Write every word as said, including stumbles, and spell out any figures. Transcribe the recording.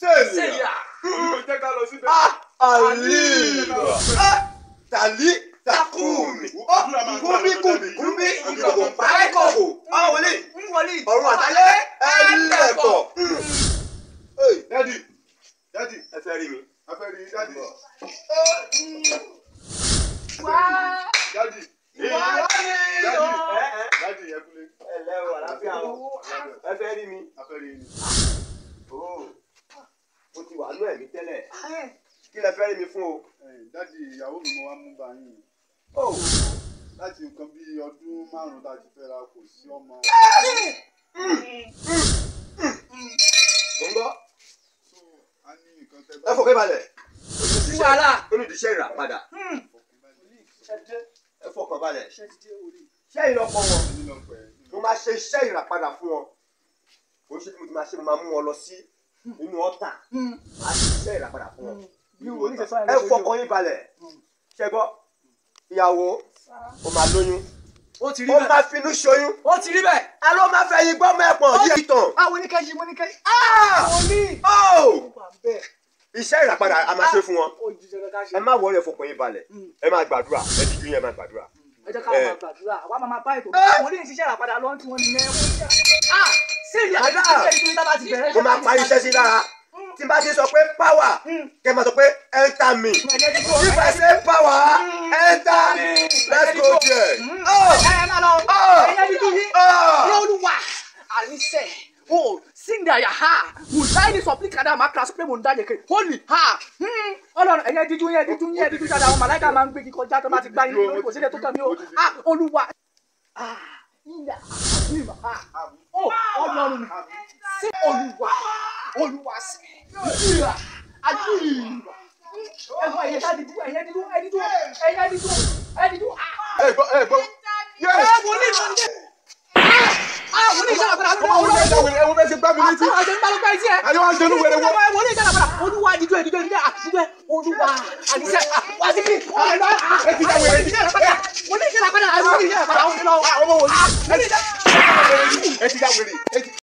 Seiya. Ah, Ali. Ah, Tali. Takumi. Kumi kumi kumi. Ìkòkò parí kòkò. Ah, wọlé. Wọlé. Ọ̀run àtàlẹ́. Ẹlẹ́kọ̀. Dádì. Dádì. Ẹ fẹ́ rí mi. Ẹ fẹ́ rí dádì. Wá. Dádì. Wá. Dádì. Dádì ẹ kúlé. Ẹ lẹ́wọ̀ àlàáfíà o. Ẹ fẹ́ rí mi. Ẹ fẹ́ rí mi. Oh. Mo ti wà nú ẹ̀mí tẹ́lẹ̀. Kí lẹ fẹ́ rí mi fún o? Dádì ìyàwó mi mo wá mú bá yín. Oh. Láti nǹkan bí ọdún márùn-ún láti fẹ́ra kò sí ọmọ. Mo ń gbọ́. A ní nǹkan tẹ́ Ẹ fọkẹ́ balẹ̀. Sí wàhálà. Olùdíṣẹ́ ìrà padà. Ẹ fọkàn balẹ̀. Ṣé ìlọ́pọ̀ wọn? Mo máa ṣe iṣẹ́ ìràpadà fún wọn. Kò ṣe tí mo ti máa ṣe mo máa mú wọn lọ sí inú ọ̀tà. A ṣe iṣẹ́ ìràpadà fún wọn. Ẹ fọkàn yín balẹ̀. Ṣé gbọ́? Ìyàwó ó máa lóyún. Ó ti rí Ó bẹ́ẹ̀. máa finú ṣoyún. Ó ti rí bẹ́ẹ̀. A ló máa fẹ́ yin gbọ́ mẹ́pọ̀n yí ìtàn. Àwọn oníkẹ́yìn mo níkẹ́yìn. Oní. Iṣẹ́ ìràpadà a máa ṣe fún wọn. Ẹ má wọlé fọkàn yín balẹ̀. Ẹ máa gbàdúrà. Ẹ dìjú yẹn máa gbàdúrà. Ẹ jẹ́ ká máa gbàdúrà. Àwa máa máa bá ètò. Àwọn oníyìn ṣiṣẹ́ ìràpadà lọ́n tí wọ́n ní mẹ́rin. Sẹ́yìn àti ìṣẹ́ ìṣẹ́ bá ti bẹ̀rẹ̀. Mo máa parí iṣẹ́ sí lára. Tí n bá ti sọ pé power, kẹ́ máa sọ pé enter me. If I say power, enter me. Let's go there. Ẹ máa lọ. Ẹyẹ dídú yín. Ní Olúwa. Àníṣe. Oh, Sinda ya ha. Musaini supplicada ma class pé mo ń dájẹ́ ke. Holy ha. Ọlọ́run ẹyẹ dídú yẹn dídú yẹn dídú dáadáa àwọn màláíkà máa ń gbé kíkọjá tó bá ti gbá yín lórí kò sí ilé tó kàn mí o. Ah, Olúwa. Ah, ìyá. Ìmọ̀ ha. Oh, Ọlọ́run mi. Sí Olúwa. Olúwa sí. Ìyá. Àdúrà. Ẹ̀fọ́ ẹ̀yẹ dídú ẹ̀yẹ dídú ẹ̀yẹ dídú ẹ̀yẹ dídú ẹ̀yẹ dídú. Ẹ gbọ́ ẹ gbọ́. Ẹ wọlé ìfọ̀njẹ́. Ah, wọlé ìṣẹ́ àpàdà àpàdà olúwa. Ẹ̀wọ̀n bẹ́ẹ̀ ṣe gbá mi létí. Àwọn àjẹ́ ń bá ló pẹ́ sí ẹ. Ayọ̀ wá ń jẹun wẹ̀rẹ̀ wọ́n. Wọlé ìṣẹ́ àpàdà olúwa dídú ẹ̀ dídú ẹ̀ dídú ẹ̀ olúwa àdìsẹ́ wá sí kí. Ẹ ti dá wẹ̀rẹ̀.